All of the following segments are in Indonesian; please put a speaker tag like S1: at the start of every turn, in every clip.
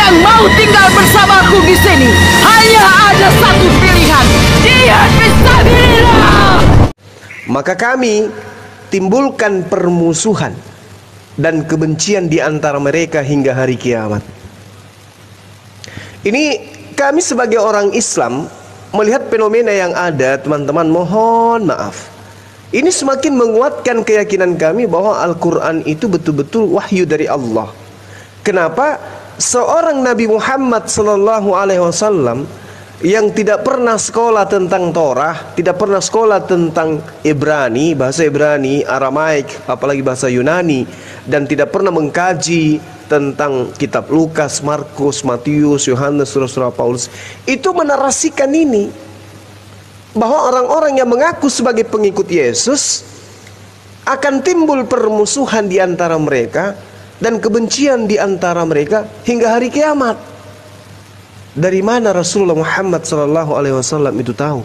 S1: yang mau tinggal bersamaku di sini hanya ada satu pilihan, jihad fisabilillah.
S2: Maka kami timbulkan permusuhan dan kebencian di antara mereka hingga hari kiamat. Ini kami sebagai orang Islam melihat fenomena yang ada, teman-teman, mohon maaf. Ini semakin menguatkan keyakinan kami bahwa Al-Quran itu betul-betul wahyu dari Allah. Kenapa? Seorang Nabi Muhammad SAW yang tidak pernah sekolah tentang Torah, tidak pernah sekolah tentang Ibrani, bahasa Ibrani, Aramaik, apalagi bahasa Yunani, dan tidak pernah mengkaji tentang kitab Lukas, Markus, Matius, Yohanes, surah-surah Paulus, itu menarasikan ini, bahwa orang-orang yang mengaku sebagai pengikut Yesus akan timbul permusuhan di antara mereka dan kebencian di antara mereka hingga hari kiamat. Dari mana Rasulullah Muhammad SAW itu tahu?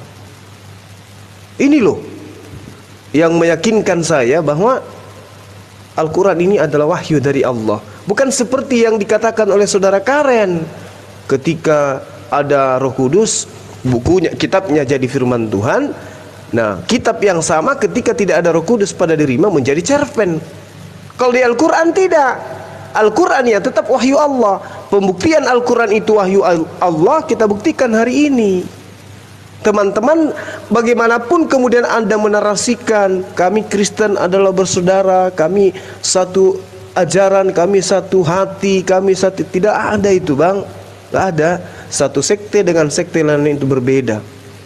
S2: Ini loh yang meyakinkan saya bahwa Al-Quran ini adalah wahyu dari Allah. Bukan seperti yang dikatakan oleh saudara Karen, ketika ada Roh Kudus, bukunya, kitabnya jadi firman Tuhan. Nah, kitab yang sama ketika tidak ada Roh Kudus pada dirinya menjadi cerpen. Kalau di Al-Quran tidak. Al-Quran ya tetap wahyu Allah. Pembuktian Al-Quran itu wahyu Allah kita buktikan hari ini. Teman-teman, bagaimanapun kemudian Anda menarasikan kami Kristen adalah bersaudara, kami satu ajaran, kami satu hati, kami satu, tidak ada itu, Bang. Tidak ada. Satu sekte dengan sekte lain itu berbeda.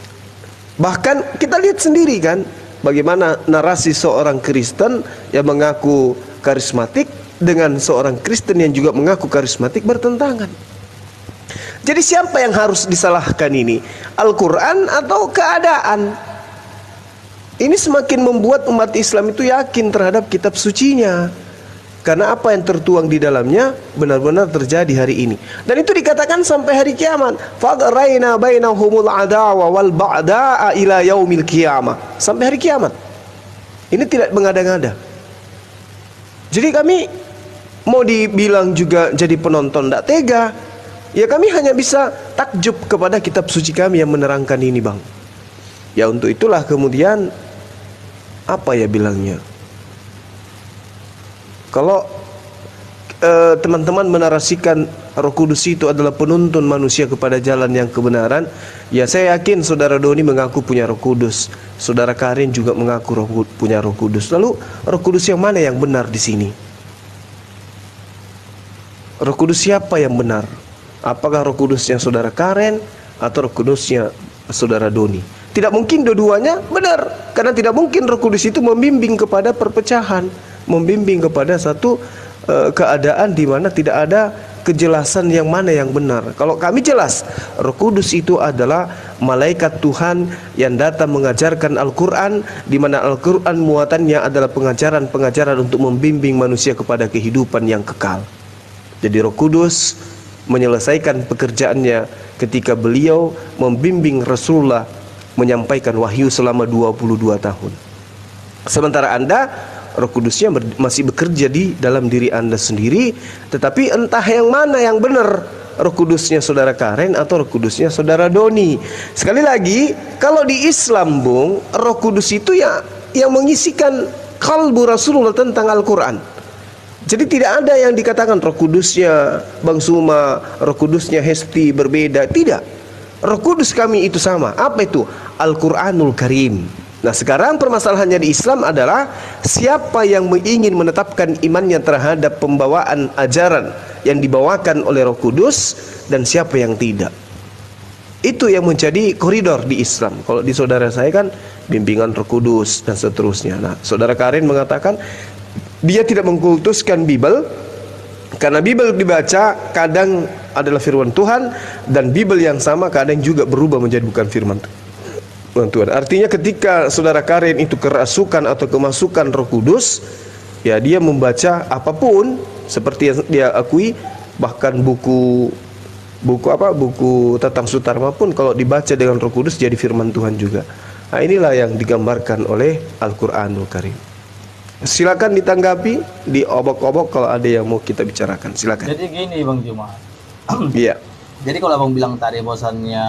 S2: Bahkan kita lihat sendiri kan bagaimana narasi seorang Kristen yang mengaku karismatik dengan seorang Kristen yang juga mengaku karismatik bertentangan. Jadi siapa yang harus disalahkan ini? Al-Quran atau keadaan? Ini semakin membuat umat Islam itu yakin terhadap kitab sucinya, karena apa yang tertuang di dalamnya benar-benar terjadi hari ini. Dan itu dikatakan sampai hari kiamat. Fadaraina bainahumul adawa wal ba'da'a ila yaumil qiyamah. Sampai hari kiamat. Ini tidak mengada-ngada. Jadi kami mau dibilang juga jadi penonton tidak tega. Ya kami hanya bisa takjub kepada kitab suci kami yang menerangkan ini, Bang. Ya untuk itulah kemudian apa ya bilangnya, kalau teman-teman menarasikan Roh Kudus itu adalah penuntun manusia kepada jalan yang kebenaran, ya saya yakin saudara Doni mengaku punya Roh Kudus, saudara Karin juga mengaku punya Roh Kudus. Lalu Roh Kudus yang mana yang benar di sini? Roh Kudus siapa yang benar? Apakah Roh Kudusnya saudara Karen atau Roh Kudusnya saudara Doni? Tidak mungkin dua-duanya benar, karena tidak mungkin Roh Kudus itu membimbing kepada perpecahan, membimbing kepada satu keadaan di mana tidak ada kejelasan yang mana yang benar. Kalau kami jelas, Roh Kudus itu adalah malaikat Tuhan yang datang mengajarkan Al-Quran, di mana Al-Quran muatannya adalah pengajaran-pengajaran untuk membimbing manusia kepada kehidupan yang kekal. Jadi Roh Kudus menyelesaikan pekerjaannya ketika beliau membimbing Rasulullah menyampaikan wahyu selama 22 tahun. Sementara Anda, Roh Kudusnya masih bekerja di dalam diri Anda sendiri, tetapi entah yang mana yang benar, Roh Kudusnya saudara Karen atau Roh Kudusnya saudara Doni. Sekali lagi, kalau di Islam, Bung, Roh Kudus itu ya yang mengisikan kalbu Rasulullah tentang Al-Quran. Jadi tidak ada yang dikatakan Roh Kudusnya Bang Suma, Roh Kudusnya Hesti berbeda. Tidak. Roh Kudus kami itu sama. Apa itu? Al-Quranul Karim. Nah sekarang permasalahannya di Islam adalah siapa yang ingin menetapkan imannya terhadap pembawaan ajaran yang dibawakan oleh Roh Kudus dan siapa yang tidak. Itu yang menjadi koridor di Islam. Kalau di saudara saya kan bimbingan Roh Kudus dan seterusnya. Nah saudara Karin mengatakan dia tidak mengkultuskan Bible, karena Bible dibaca kadang adalah firman Tuhan, dan Bible yang sama kadang juga berubah menjadi bukan firman Tuhan. Artinya ketika saudara Karin itu kerasukan atau kemasukan Roh Kudus, ya dia membaca apapun seperti yang dia akui, bahkan buku Tatang Sutarma pun kalau dibaca dengan Roh Kudus jadi firman Tuhan juga. Nah inilah yang digambarkan oleh Al-Quranul Karim. Silakan ditanggapi, diobok-obok kalau ada yang mau kita bicarakan. Silakan.
S3: Jadi gini Bang Jumat,
S2: Iya.
S3: Jadi kalau abang bilang tadi bahwasannya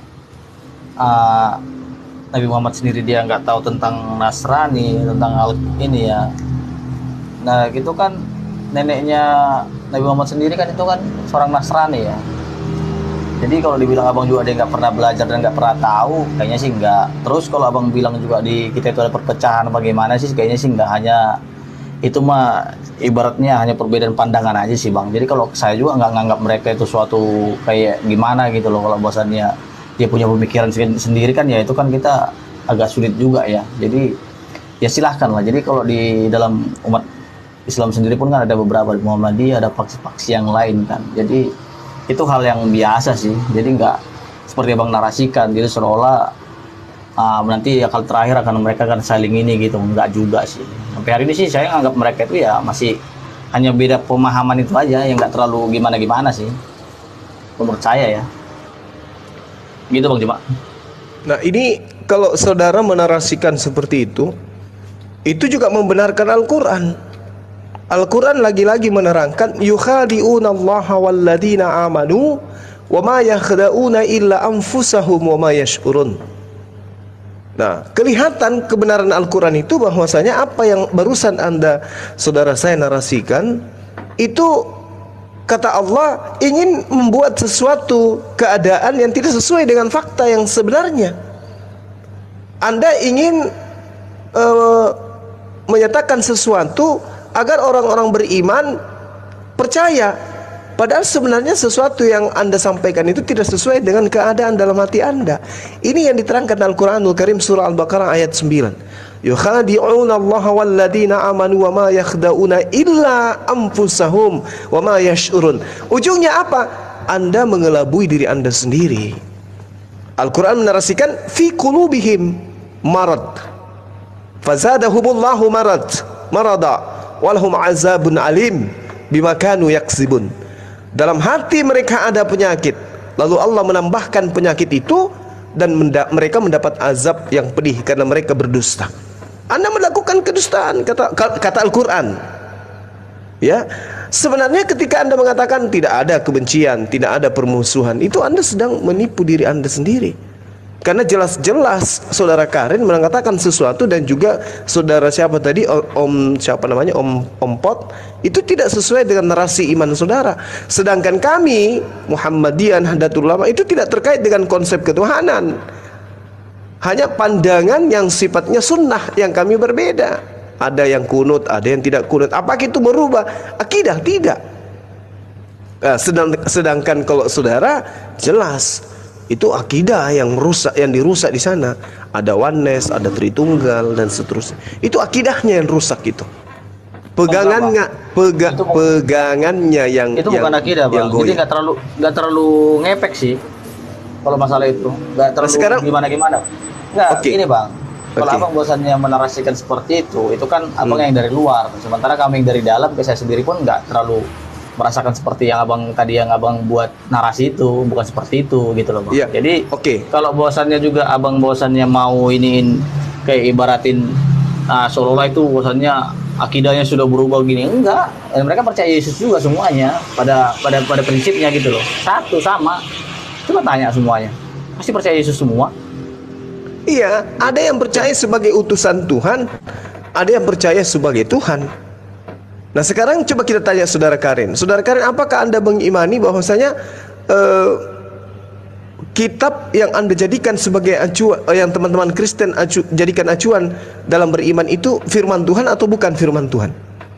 S3: Nabi Muhammad sendiri dia nggak tahu tentang Nasrani, tentang ini ya. Nah gitu kan neneknya Nabi Muhammad sendiri kan itu kan seorang Nasrani ya. Jadi kalau dibilang abang juga dia nggak pernah belajar dan nggak pernah tahu, kayaknya sih nggak. Terus kalau abang bilang juga di kita itu ada perpecahan bagaimana sih, kayaknya sih nggak. Hanya itu mah ibaratnya hanya perbedaan pandangan aja sih bang. Jadi kalau saya juga nggak nganggap mereka itu suatu kayak gimana gitu loh. Kalau bahwasannya dia punya pemikiran sendiri kan ya itu kan kita agak sulit juga ya. Jadi ya silahkan lah. Jadi kalau di dalam umat Islam sendiri pun kan ada beberapa Muhammadiyah, ada faksi-faksi yang lain kan. Jadi itu hal yang biasa sih. Jadi nggak seperti abang narasikan. Jadi seolah nanti akal terakhir akan mereka akan saling ini gitu. Nggak juga sih. Sampai hari ini sih saya anggap mereka itu ya masih hanya beda pemahaman itu aja yang nggak terlalu gimana-gimana sih. Menurut saya ya. Gitu Bang Juma.
S2: Nah ini kalau saudara menarasikan seperti itu juga membenarkan Al-Quran. Al-Quran lagi-lagi menerangkan yukhadi'una allaha walladina amanu wa ma yakhda'una illa anfusahum wa ma yash'urun. Nah, kelihatan kebenaran Al-Quran itu bahwasanya apa yang barusan saudara saya narasikan itu kata Allah ingin membuat sesuatu keadaan yang tidak sesuai dengan fakta yang sebenarnya. Anda ingin menyatakan sesuatu agar orang-orang beriman percaya, padahal sebenarnya sesuatu yang Anda sampaikan itu tidak sesuai dengan keadaan dalam hati Anda. Ini yang diterangkan Al-Quranul Karim surah Al-Baqarah ayat 9. Yukhadi'una allaha walladina amanu wa ma yakhda'una illa anfusahum wa ma yash'urun. Ujungnya apa? Anda mengelabui diri Anda sendiri. Al-Quran menarasikan fi qulubihim marad fazadahumullahu marada walhum azabun alim bima kanu yaksibun. Dalam hati mereka ada penyakit, lalu Allah menambahkan penyakit itu dan mereka mendapat azab yang pedih karena mereka berdusta. Anda melakukan kedustaan, kata Al-Quran. Ya, sebenarnya ketika Anda mengatakan tidak ada kebencian, tidak ada permusuhan, itu Anda sedang menipu diri Anda sendiri. Karena jelas-jelas saudara Karin mengatakan sesuatu dan juga saudara siapa tadi Om Pot itu tidak sesuai dengan narasi iman saudara. Sedangkan kami Muhammadiyah Nahdlatul Ulama itu tidak terkait dengan konsep ketuhanan. Hanya pandangan yang sifatnya sunnah yang kami berbeda. Ada yang kunut, ada yang tidak kunut. Apakah itu merubah akidah? Tidak. Sedangkan kalau saudara jelas itu akidah yang dirusak di sana. Ada oneness, ada Tritunggal dan seterusnya. Itu akidahnya yang rusak itu. Pegangannya yang
S3: itu bukan akidah bang. Jadi nggak terlalu ngepek sih kalau masalah itu. Nggak terlalu sekarang, gimana. Nggak. Ini bang. Kalau abang bosannya menarasikan seperti itu kan abang yang dari luar. Sementara kami yang dari dalam, saya sendiri pun nggak terlalu merasakan seperti yang abang buat narasi itu, bukan seperti itu gitu loh bang. Jadi kalau bosannya juga abang bosannya mau iniin kayak ibaratin seolah-olah itu bosannya akidahnya sudah berubah gini, enggak. Mereka percaya Yesus juga semuanya pada prinsipnya gitu loh, satu sama. Coba tanya semuanya, pasti percaya Yesus semua.
S2: Iya, ada yang percaya sebagai utusan Tuhan, ada yang percaya sebagai Tuhan. Nah sekarang coba kita tanya saudara Karin. Saudara Karin, apakah Anda mengimani bahwasanya kitab yang Anda jadikan sebagai acuan, yang teman-teman Kristen jadikan acuan dalam beriman itu firman Tuhan atau bukan firman Tuhan?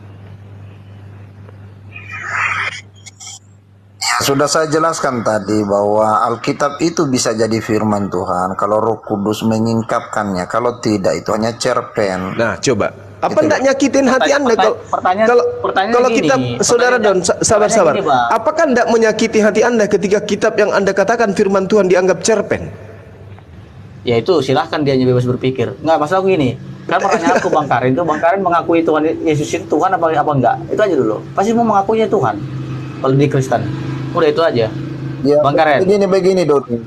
S4: Sudah saya jelaskan tadi bahwa Alkitab itu bisa jadi firman Tuhan kalau Roh Kudus menyingkapkannya. Kalau tidak itu hanya cerpen.
S2: Nah coba, apa enggak nyakitin hati Anda kalau kitab saudara Don, sabar. Apakah enggak menyakiti hati Anda ketika kitab yang Anda katakan firman Tuhan dianggap cerpen?
S3: Ya itu silahkan dia bebas berpikir. Enggak, masalah gini. Kan pertanyaan aku Bang Karin mengakui Tuhan Yesus itu Tuhan apa enggak? Itu aja dulu. Pasti mau mengakuinya Tuhan. Kalau di Kristen. Udah itu aja.
S4: Ya,
S3: Bang Karin.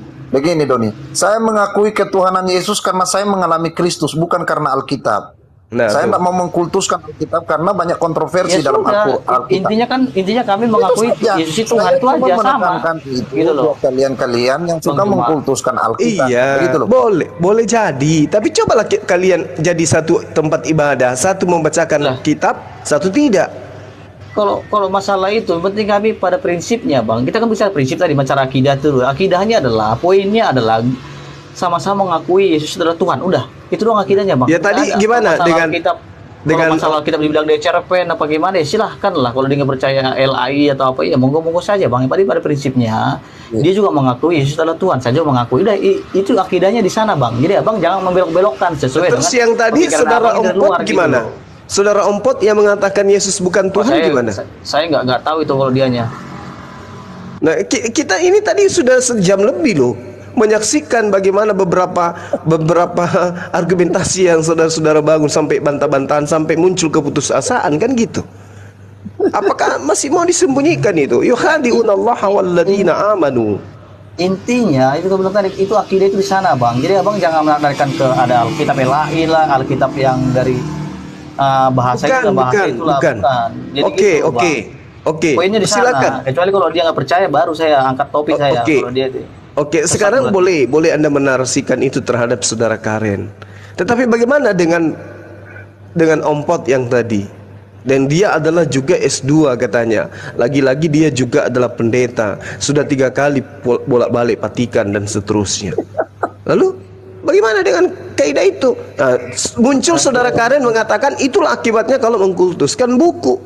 S4: Begini Doni. Saya mengakui ketuhanan Yesus karena saya mengalami Kristus, bukan karena Alkitab.
S2: Nah,
S4: Saya
S2: tuh.
S4: tidak mau mengkultuskan Alkitab karena banyak kontroversi
S3: Ya
S4: dalam
S3: sudah,
S4: Alkitab.
S3: intinya kami mengakui
S4: saja.
S3: Yesus itu
S4: Saya
S3: Tuhan itu
S4: cuma
S3: aja sama.
S4: menekankan itu
S3: Gitu loh.
S4: buat kalian-kalian yang suka
S3: Bang Juma.
S4: mengkultuskan Alkitab.
S2: Iya,
S4: Begitu loh.
S2: boleh jadi. Tapi cobalah kalian jadi satu tempat ibadah, satu membacakan
S3: Lah.
S2: kitab, satu tidak.
S3: Kalau masalah itu, yang penting kami pada prinsipnya, Bang. Kita kan bisa prinsip tadi bicara akidah itu. Akidahnya adalah poinnya adalah sama-sama mengakui Yesus adalah Tuhan. Udah, itu doang akidahnya, Bang.
S2: Ya, tadi gimana dengan
S3: masalah kitab dibilang dia cerpen apa gimana ya silahkan lah, kalau dia nggak percaya LAI atau apa ya monggo saja, Bang. Yang pada prinsipnya dia juga mengakui Yesus adalah Tuhan, saya juga mengakui. Udah, itu akidahnya di sana, Bang. Jadi Abang jangan membelok-belokkan sesuai
S2: Terus
S3: dengan
S2: yang tadi
S3: pemikiran
S2: saudara
S3: Abang dari
S2: Ompot
S3: luar gitu
S2: gimana?
S3: loh.
S2: Saudara Ompot yang mengatakan Yesus bukan Tuhan
S3: saya,
S2: gimana?
S3: Saya nggak tahu itu kalau dianya.
S2: Nah, kita ini tadi sudah sejam lebih loh menyaksikan bagaimana beberapa argumentasi yang saudara-saudara bangun sampai bantah-bantahan sampai muncul keputusasaan kan gitu. Apakah masih mau disembunyikan itu? Yukhadi'unallaha walladzina amanu.
S3: Intinya itu kebetulan tadi itu akidah itu di sana, Bang. Jadi Abang jangan menarikkan ke ada Alkitab LAI lah, Alkitab yang dari bahasa itulah. Jadi
S2: Oke.
S3: Poinnya di sana.
S2: Silakan.
S3: Kecuali kalau dia nggak percaya baru saya angkat topik saya.
S2: Oke.
S3: Kalau dia
S2: Oke, sekarang boleh Anda menarasikan itu terhadap saudara Karen. Tetapi bagaimana dengan Ompot yang tadi? Dan dia adalah juga S2 katanya. Lagi-lagi dia juga adalah pendeta. Sudah 3 kali bolak-balik Vatikan dan seterusnya. Lalu bagaimana dengan kaidah itu? Nah, muncul saudara Karen mengatakan itulah akibatnya kalau mengkultuskan buku.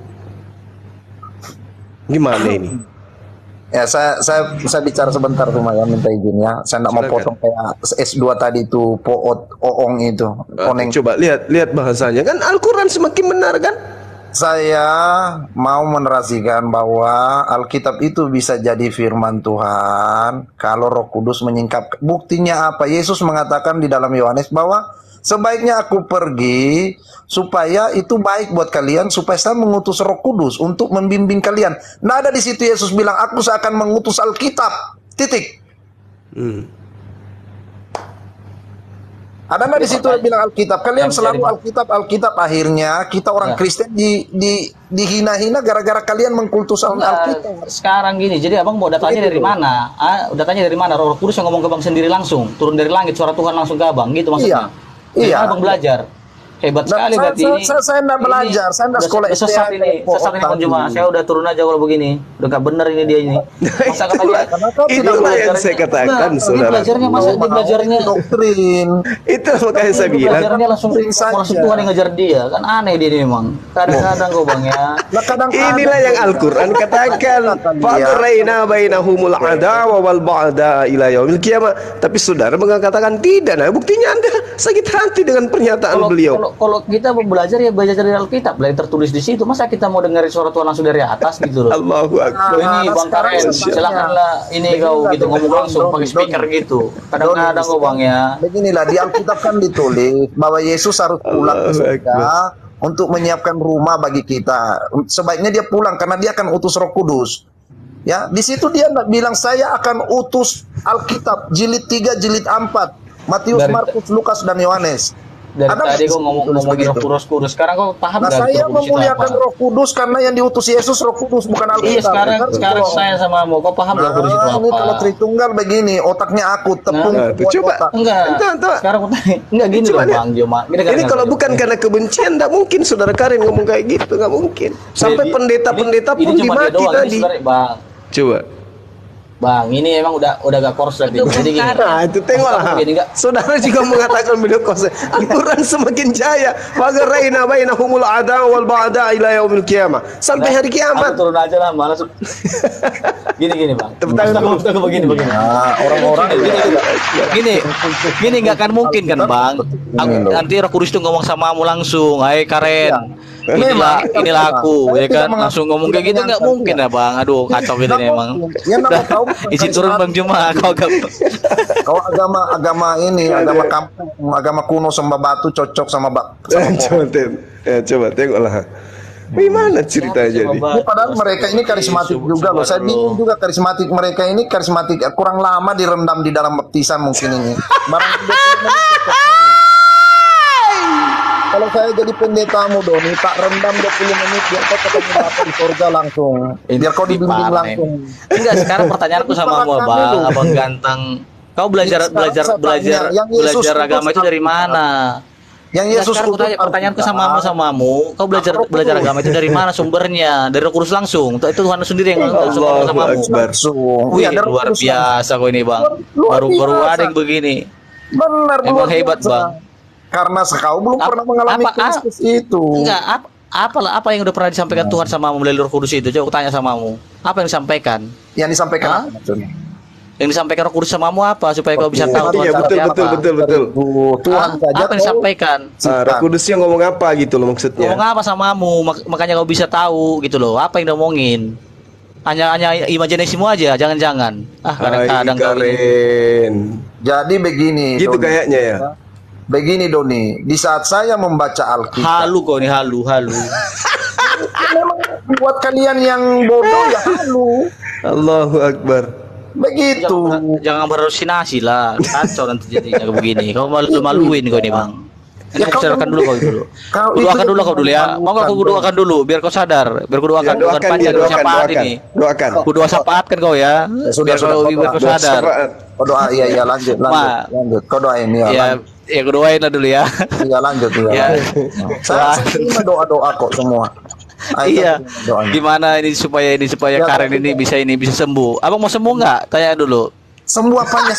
S2: Gimana ini?
S4: Ya, saya bicara sebentar tuh, ya, minta izin ya. Saya tidak mau
S2: Silakan.
S4: potong kayak S2 tadi itu, Oong itu. Koneng.
S2: Coba lihat bahasanya kan Al-Quran semakin benar kan?
S4: Saya mau menerasikan bahwa Alkitab itu bisa jadi firman Tuhan kalau Roh Kudus menyingkap. Buktinya apa? Yesus mengatakan di dalam Yohanes bahwa sebaiknya aku pergi supaya itu baik buat kalian, supaya saya mengutus Roh Kudus untuk membimbing kalian. Nah, ada di situ Yesus bilang, aku seakan mengutus Alkitab. Titik. Ada nggak di situ yang bilang Alkitab? Kalian selalu Alkitab. Akhirnya kita orang Kristen dihina-hina gara-gara kalian mengkultus Alkitab.
S3: Sekarang gini, jadi Abang mau datanya dari mana? Datanya dari mana? Roh Kudus yang ngomong ke Abang sendiri langsung, turun dari langit, suara Tuhan langsung ke Abang, gitu maksudnya.
S4: Iya.
S3: Abang belajar. Hebat sekali berarti ini.
S4: Saya enggak belajar, saya enggak sekolah
S3: sesat ini Bang Juma. Saya udah turun aja kalau begini. Udah gak bener ini dia ini. Masa kata dia
S2: Itulah yang saya katakan, saudara.
S3: Belajarnya masa dia belajarnya
S4: doktrin.
S2: Itu makanya saya bilang.
S3: Belajarnya langsung Tuhan yang ngajar dia. Kan aneh dia ini memang. Kadang-kadang kok Bang ya.
S2: Inilah yang Al-Quran katakan. Fa'aghrayna bainahumul adawa wal ba'da ila yaumil qiyamah. Tapi saudara mengatakan tidak. Nah, buktinya Anda sakit hati dengan pernyataan beliau.
S3: Kalau kita mau belajar ya belajar dari Alkitab, yang tertulis di situ. Masa kita mau dengerin suara Tuhan langsung dari atas gitu loh.
S2: Allahu Akbar.
S3: Ini Bang Karen, silakanlah ini kau gitu ngomong langsung pakai speaker gitu. Kadang-kadang kok Bang ya.
S4: Beginilah di Alkitab kan ditulis bahwa Yesus harus pulang ke surga untuk menyiapkan rumah bagi kita. Sebaiknya dia pulang karena dia akan utus Roh Kudus. Ya, di situ dia bilang saya akan utus Alkitab jilid 3, jilid 4. Matius, Markus, Lukas dan Yohanes.
S3: Dari tadi kok ngomongin Roh Kudus. Sekarang kok paham
S4: nah, saya memuliakan Roh Kudus karena yang diutus Yesus Roh Kudus bukan Alkitab.
S3: Iya, sekarang saya sama mau kok paham Roh Kudus itu apa?
S4: Ini kalau Tritunggal begini, otaknya aku tepung.
S2: Coba.
S3: Enggak. Sekarang enggak gini loh Bang Joma.
S2: Ini kalau bukan karena kebencian, enggak mungkin saudara Karen ngomong kayak gitu, enggak mungkin. Sampai pendeta-pendeta pun dimaki tadi. Coba.
S3: Bang, ini emang udah gak kors lagi. Jadi gini.
S2: Nah, itu tengoklah. Saudara juga mengatakan beliau kors. Al-Quran semakin jaya. Faghrayna bainahumul adawa wal ba'da ila yaumil qiyamah. Sampai hari kiamat.
S3: Turun aja lah, malas. Gini Bang. Begini.
S4: Orang-orang
S3: Gini nggak akan mungkin kan Bang. Nanti Roh Kudus itu ngomong sama kamu langsung, "Hai Karen, inilah aku," ya kan? Langsung ngomong kayak gitu nggak mungkin ya Bang. Aduh, kacau gitu nih emang. Izin turun Bang Juma, kau
S4: agama ini, agama kampung, agama kuno sembah batu cocok sama
S2: coba tengoklah. Gimana ceritanya jadi?
S4: Padahal mereka ini karismatik juga loh. Saya bingung juga karismatik mereka ini karismatik kurang lama direndam di dalam baptisan mungkin ini. Barang Kalau saya jadi pendetamu Doni, tak rendam 20 menit biar kau ketemu Bapak di surga langsung. Biar kau dibimbing
S3: Parah,
S4: langsung.
S3: Enggak, sekarang pertanyaanku sama kamu, Abang ganteng. Kau belajar agama itu dari mana?
S4: Yang
S3: Enggak,
S4: Yesus
S3: sekarang pertanyaanku samamu, kau belajar agama itu dari mana sumbernya? Dari Roh Kudus langsung. Itu Tuhan sendiri yang langsung ngomong samamu.
S4: langsung.
S3: Wih,
S4: Iya, ada
S3: luar
S4: Roh Kudus
S3: biasa kau ini, Bang.
S4: Luar
S3: Baru
S4: biasa.
S3: ada yang begini.
S4: Benar,
S3: Emang
S4: luar
S3: hebat,
S4: biasa.
S3: Bang.
S4: Karena kau belum pernah mengalami Kristus itu.
S3: Enggak, apa yang udah pernah disampaikan Tuhan samamu melalui Roh Kudus itu? Coba aku tanya samamu. Apa yang disampaikan?
S4: Yang disampaikan
S3: Hah?
S4: apa maksudnya?
S3: Yang disampaikan Roh Kudus samamu apa supaya kau bisa tahu Tuhan
S2: Iya,
S3: seperti
S2: betul,
S3: apa?
S2: betul.
S4: Tuhan
S3: Hah?
S4: saja
S3: Apa yang disampaikan?
S2: Roh Kudusnya ngomong apa gitu loh maksudnya?
S3: Ngomong apa samamu, makanya kau bisa tahu gitu loh. Apa yang diomongin? Hanya imajinasimu aja, jangan-jangan. Kadang-kadang kau ini.
S2: keren.
S4: Jadi begini.
S2: Gitu
S4: Doni.
S2: kayaknya ya.
S4: Begini Doni, di saat saya membaca Alkitab,
S3: Halu kau nih, halu.
S4: memang buat kalian yang bodoh ya halu.
S2: Allahu Akbar.
S4: Begitu.
S3: Jangan berhalusinasi lah. Kacau nanti jadinya begini. Kau malu-maluin kau nih, Bang.
S4: Ya,
S3: Kau doakan dulu kau dulu.
S4: Kau
S3: Doakan
S4: itu
S3: dulu kau dulu ya. Mau nggak aku doakan dulu biar kau sadar. Biar kau doakan.
S2: Ya, doakan
S3: panjang
S2: dia,
S3: syafaat
S2: doakan.
S3: ini.
S2: Doakan.
S3: Aku doa syafaat kan kau ya.
S4: sudah,
S3: Biar kau sadar.
S4: Kau doa, iya lanjut. Kau doain ya.
S3: Ya, ya aku doain lah dulu ya.
S4: Iya lanjut ya.
S3: Ya.
S4: Saya terima doa kok semua. Ayo,
S3: Iya.
S4: doanya.
S3: Gimana ini supaya
S4: Ya,
S3: Karen ini bisa sembuh. Abang mau sembuh nggak? Tanya dulu.
S4: Semua apanya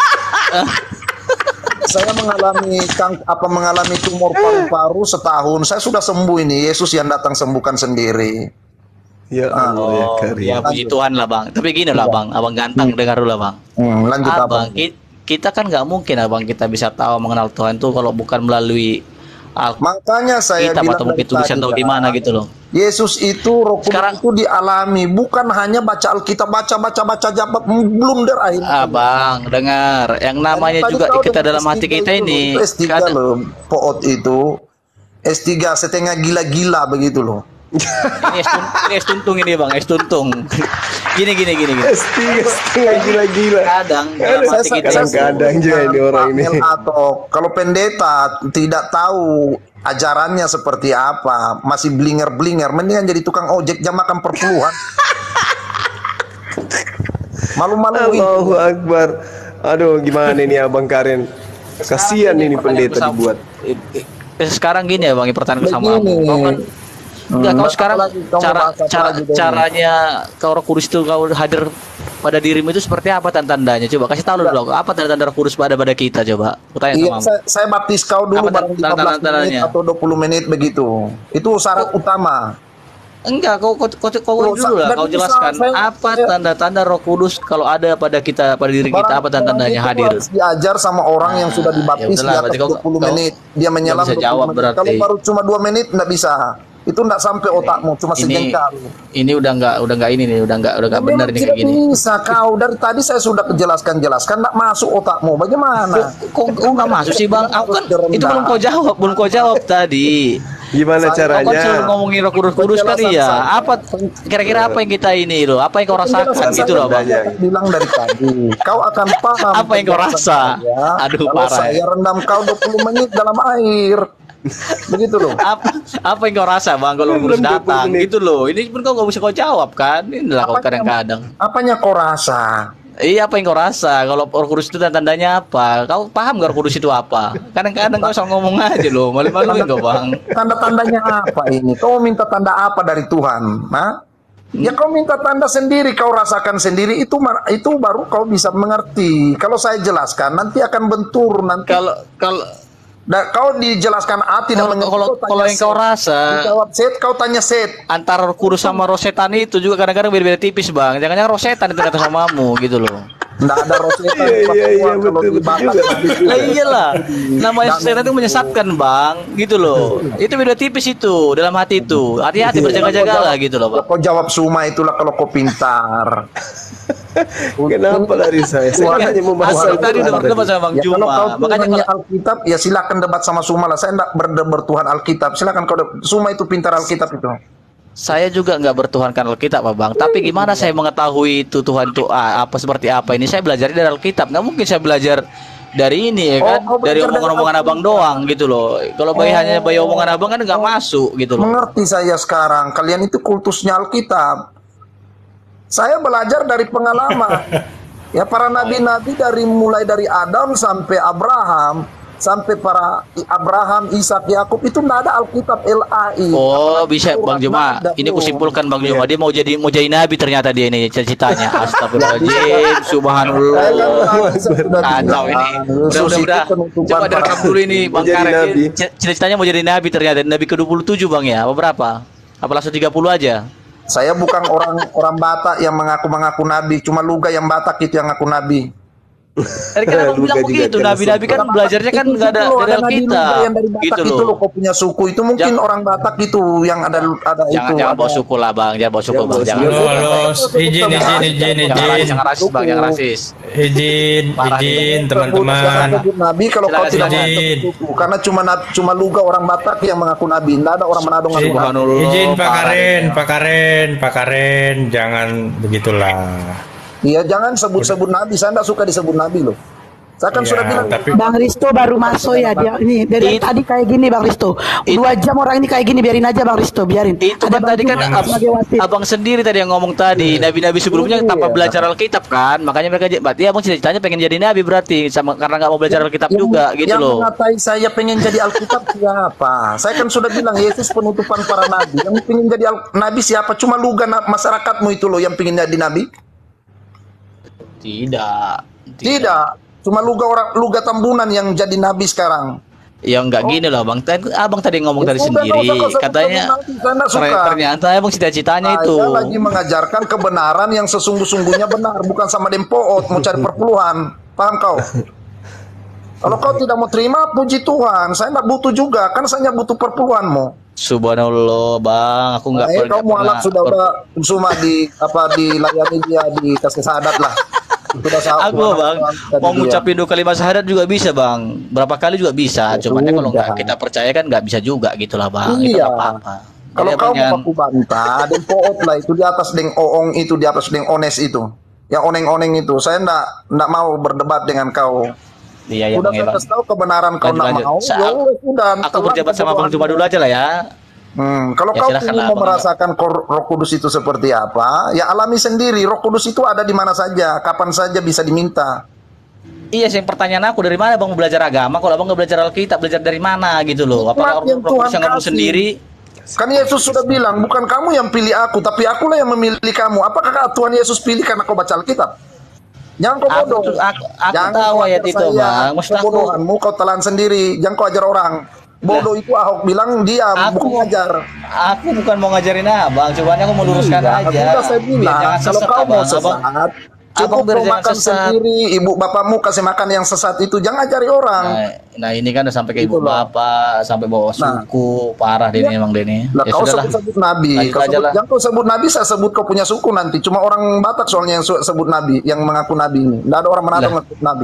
S4: saya mengalami tumor paru-paru setahun. Saya sudah sembuh ini. Yesus yang datang sembuhkan sendiri.
S2: Ya Allah ya karim.
S3: Ya puji Tuhan lah Bang. Tapi gini lah Bang, Abang ganteng dengar dulu lah Bang.
S4: Lanjut
S3: Abang,
S4: apa?
S3: kita kan nggak mungkin Abang kita bisa tahu mengenal Tuhan itu kalau bukan melalui
S4: Makanya saya
S3: Alkitab
S4: bilang
S3: atau mungkin
S4: dari
S3: tulisan
S4: tadi,
S3: atau
S4: kan,
S3: gimana gitu loh.
S4: Yesus itu Roh Kudus
S3: Sekarang-
S4: itu dialami, bukan hanya baca Alkitab, baca jabat belum akhir.
S3: Abang, dengar. Yang namanya
S4: Tadi
S3: juga
S4: kau
S3: kita
S4: dengan
S3: dalam hati
S4: S3
S3: kita
S4: itu,
S3: ini.
S4: itu S3
S3: kadang-
S4: loh, Poot itu S3 setengah gila-gila begitu loh.
S3: Ini es tuntung ini Bang, es tuntung. Gini.
S2: Setengah gila-gila.
S3: Kadang dalam hati kita
S2: kadang-kadang juga ini orang ini.
S4: Atau kalau pendeta tidak tahu ajarannya seperti apa, masih blinger-blinger, mendingan jadi tukang ojek jam makan perpuluhan. Malu-maluin.
S2: Allahu Akbar. Aduh, gimana ini Abang Karen? Kasihan ini pendeta dibuat.
S3: Sekarang gini ya Bang, pertanyaan sama
S4: Begini.
S3: Kau kan enggak, kau sekarang
S4: apalagi kau bahas apa lagi, Doni?
S3: caranya kau Roh Kudus itu kau hadir pada dirimu itu seperti apa tanda-tandanya? Coba kasih tahu dulu apa tanda-tanda Roh Kudus pada kita coba. Aku tanya
S4: Iya,
S3: sama
S4: saya baptis kau dulu
S3: Apa
S4: barang 15 menit
S3: tanda-tandanya?
S4: atau 20 menit begitu. Itu syarat utama.
S3: Enggak, kau
S4: Loh,
S3: dulu lah,
S4: dan
S3: kau
S4: itu
S3: jelaskan apa
S4: saya-
S3: tanda-tanda Roh Kudus kalau ada pada kita, pada diri kita, apa tanda-tandanya
S4: Orang itu
S3: hadir?
S4: harus diajar sama orang yang sudah dibaptis
S3: ya udahlah,
S4: di atas
S3: berarti kau-
S4: 20
S3: kau
S4: menit. Dia menyelam
S3: bisa
S4: 20
S3: jawab
S4: menit.
S3: berarti.
S4: Kalau baru cuma 2 menit enggak bisa. Itu enggak sampai otakmu, cuma sejengkal.
S3: Ini udah nggak ini nih, udah nggak benar nih kayak
S4: Tidak
S3: gini.
S4: bisa kau. Dari tadi saya sudah jelaskan enggak masuk otakmu. Bagaimana?
S3: Kok nggak masuk sih Bang? Aku kan itu belum kau jawab tadi.
S2: Gimana
S3: Kau kan selalu
S2: caranya?
S3: ngomongin Roh Kudus kan
S4: Penjelasan
S3: iya.
S4: saya.
S3: Apa kira-kira apa yang kita ini loh? Apa yang kau rasakan
S4: Penjelasan
S3: gitu
S4: saya
S3: loh Bang?
S2: Bang.
S4: bilang dari tadi. Kau akan paham.
S3: Apa yang kau
S4: penjelasan
S3: rasa?
S4: saya
S3: Aduh,
S4: kalau
S3: parah
S4: saya
S3: ya.
S4: rendam kau 20 menit dalam air. Begitu loh.
S3: Apa yang kau rasa Bang kalau Roh Kudus
S2: Belum 20
S3: datang
S2: menit.
S3: gitu loh? Ini pun kau nggak bisa kau jawab kan? Inilah kau kadang-kadang.
S4: Apanya kau rasa?
S3: Iya, apa yang kau rasa? Kalau Roh Kudus itu tandanya apa? Kau paham nggak Roh Kudus itu apa? Kadang-kadang kau selalu ngomong aja loh, malu-maluin kau Bang.
S4: Tanda-tandanya apa ini? Kau minta tanda apa dari Tuhan? Nah, ya kau minta tanda sendiri, kau rasakan sendiri, itu baru kau bisa mengerti. Kalau saya jelaskan nanti akan bentur nanti.
S3: Kalau
S4: Kau dijelaskan A tidak mengerti.
S3: kalau
S4: kau tanya
S3: kalau yang kau
S4: set.
S3: rasa
S4: Dijawab set, kau tanya set.
S3: antara Roh Kudus sama roh setan itu juga kadang-kadang beda-beda tipis Bang. Jangan-jangan roh setan itu kata samamu gitu loh.
S4: Nggak ada rosetan.
S2: Iya,
S4: kalau
S2: betul
S4: dibakar
S2: juga.
S4: habis.
S3: Lah iyalah. Namanya setan itu menyesatkan Bang, gitu loh. Itu beda tipis itu dalam hati itu. Hati-hati berjaga-jagalah gitu loh Bang.
S4: Kau jawab Suma itulah kalau kau pintar.
S2: Kenapa lari saya? Saya kan hanya membahas
S3: Asal tadi
S2: Al-Quran
S3: debat sama Bang
S4: Ya, kalau
S3: Juma.
S4: kau
S3: Makanya
S4: Tuhannya
S3: kalau
S4: Alkitab, ya silakan debat sama Suma lah. Saya enggak bertuhan Alkitab. Silakan kau Suma itu pintar Alkitab itu.
S3: saya juga nggak bertuhankan Alkitab Pak Bang. Tapi gimana saya mengetahui itu Tuhan itu apa seperti apa ini? Saya belajar dari Alkitab. Nggak mungkin saya belajar dari ini ya kan,
S4: Oh,
S3: dari
S4: belajar dari
S3: omongan-omongan abang doang gitu loh. Kalau bayi hanya bayi omongan abang kan nggak masuk gitu loh.
S4: Mengerti saya sekarang. Kalian itu kultusnya Alkitab. Saya belajar dari pengalaman. Ya para nabi-nabi dari mulai dari Adam sampai Abraham, sampai para Abraham, Ishak, Yakub itu nggak ada Alkitab LAI.
S3: Oh,
S4: Apalagi
S3: bisa Bang
S4: Taurat,
S3: Juma.
S4: nggak ada,
S3: Ini
S4: belum.
S3: kusimpulkan Bang
S4: Iya.
S3: Juma, dia mau jadi nabi ternyata dia ini cita-citanya. Astagfirullahaladzim, subhanallah.
S4: Saya kan sudah
S3: Kacau ini.
S4: Yesus itu
S3: Udah.
S4: penutupan
S3: Coba direkam
S4: para-
S3: dulu ini Bang
S2: Mau jadi
S3: Karek.
S2: nabi.
S3: Cita-citanya mau jadi nabi ternyata. Nabi ke-27 Bang ya. Apa berapa? Apa langsung 30 aja?
S4: Saya bukan orang Batak yang mengaku nabi, cuma Luga yang Batak itu yang ngaku nabi.
S3: Tadi kan abang
S2: Luka
S3: bilang
S2: juga
S3: begitu.
S2: kan
S3: Nabi-nabi kan belajarnya kan
S4: Itu
S3: nggak ada
S4: loh,
S3: dari
S4: nabi Luga
S3: Alkitab.
S4: yang dari Batak
S3: Gitu
S4: itu
S3: loh.
S4: loh, kau punya suku itu mungkin orang Batak itu yang ada itu.
S3: Jangan bawa
S4: ada-
S3: suku lah Bang. Jangan bawa suku
S2: Jangan
S3: Bang.
S2: bawa
S3: Jangan.
S2: suku.
S5: Halo, izin,
S3: Jangan rasis Bang. Jangan rasis.
S5: izin,
S3: Parah nih.
S5: izin
S4: Jangan
S5: teman-teman.
S4: sebut nabi kalau kau
S3: Silakan,
S4: tidak
S3: silakan.
S4: mengaku suku. Karena cuma Luga orang Batak yang mengaku nabi, tidak ada orang Manado ngaku nabi.
S3: Subhanallah.
S5: Izin Pak
S3: parah
S5: Karen,
S3: ini.
S5: Pak Karen, jangan begitulah.
S4: Iya, jangan sebut-sebut nabi. Saya tidak suka disebut nabi loh. Saya kan
S5: Iya,
S4: sudah bilang
S5: tapi
S1: Bang Risto baru masuk ya dia ini dari
S3: It-
S1: tadi kayak gini Bang Risto. 2 jam orang ini kayak gini, biarin aja Bang Risto, biarin.
S3: Itu kan
S1: Bang
S3: tadi kan
S1: Juma sebagai wasit.
S3: abang sendiri tadi yang ngomong tadi nabi-nabi sebelumnya tanpa belajar Alkitab kan, makanya mereka berarti abang cita-citanya pengen jadi nabi berarti sama karena nggak mau belajar Alkitab juga gitu
S4: yang
S3: loh.
S4: mengatai saya pengen jadi Alkitab siapa? Saya kan sudah bilang Yesus penutupan para nabi. Yang pengen jadi nabi siapa? Cuma Luga masyarakatmu itu loh yang pengen jadi nabi. Tidak. Cuma Luga Tambunan yang jadi nabi sekarang.
S3: Ya nggak gini loh bang. Abang tadi ngomong
S4: Ya
S3: tadi
S4: sudah,
S3: sendiri
S4: nggak usah
S3: katanya
S4: nanti, saya nggak suka.
S3: ternyata abang cita-citanya itu.
S4: Saya lagi mengajarkan kebenaran yang sesungguh-sungguhnya benar, bukan sama dempoot mau cari perpuluhan. Paham kau? Kalau kau tidak mau terima, puji Tuhan. Saya nggak butuh juga, kan saya nggak butuh perpuluhanmu.
S3: Subhanallah bang, aku nggak
S4: Kau mualaf sudah cuma dilayani dia dikasih syahadat lah. Sudah
S3: Aku bang mau ngucapin 2 kalimat syahadat juga bisa bang, berapa kali juga bisa. Cuman kan kalau nggak kita percaya kan nggak bisa juga gitulah bang. Itu
S4: Iya.
S3: nggak apa-apa.
S4: Kalau
S3: Jadi
S4: kau
S3: abang
S4: mau
S3: jangan-
S4: aku bantah, dempoot lah itu di atas deng oong itu, di atas deng ones itu, yang oneng-oneng itu. Saya ndak mau berdebat dengan kau.
S3: Iya, ya,
S4: Udah
S3: bang, ya,
S4: saya
S3: bang.
S4: kasih tahu kebenaran kau
S3: Lanjut,
S4: nggak
S3: lanjut.
S4: mau. Ya sudah.
S3: Aku berjabat sama Bang Juma dulu aja lah ya.
S4: Kalau
S3: Ya,
S4: kau
S3: silakan
S4: ingin
S3: lah, Bang.
S4: merasakan Roh Kudus itu seperti apa, ya alami sendiri. Roh Kudus itu ada di mana saja, kapan saja bisa diminta.
S3: Iya, sih pertanyaan aku dari mana bang mau belajar agama? Kalau abang nggak belajar Alkitab, belajar dari mana gitu loh? Apakah
S4: Yang
S3: Roh Kudus
S4: Tuhan
S3: yang ngomong
S4: kasih.
S3: sendiri?
S4: Kan Yesus sudah bilang, bukan kamu yang pilih aku, tapi akulah yang memilih kamu. Apakah Tuhan Yesus pilih karena kau baca Alkitab? Jangan kau
S3: Aku
S4: bodoh.
S3: tuh- aku
S4: Jangan
S3: tahu
S4: kau
S3: ayat
S4: ajar
S3: itu,
S4: saya.
S3: Bang. Maksud aku-
S4: Kebodohanmu kau telan sendiri. Jangan kau ajar orang. Bodoh itu Ahok bilang diam,
S3: Aku-
S4: bukan ajar.
S3: Aku bukan mau ngajarin abang, cuman aku mau luruskan
S4: Iya,
S3: aja.
S4: sudah saya
S3: Biar
S4: bilang,
S3: jangan
S4: kalau
S3: sesat,
S4: kau mau
S3: abang.
S4: sesat,
S3: Abang
S4: cukup
S3: biar
S4: kau
S3: jangan
S4: makan
S3: sesat.
S4: sendiri. Ibu bapakmu kasih makan yang sesat itu. Jangan ajari orang.
S3: Nah, ini kan udah sampai ke ibu
S4: Gitu loh.
S3: bapak, sampai bawa suku, parah Denny emang Denny.
S4: Lah
S3: Ya
S4: kau
S3: sudahlah.
S4: sebut nabi.
S3: Lanjut
S4: Kau
S3: aja
S4: sebut,
S3: lah.
S4: jangan kau sebut nabi, saya sebut kau punya suku nanti. Cuma orang Batak soalnya yang sebut nabi, yang mengaku nabi ini. Tidak ada orang Manado
S3: Lah.
S4: ngaku nabi.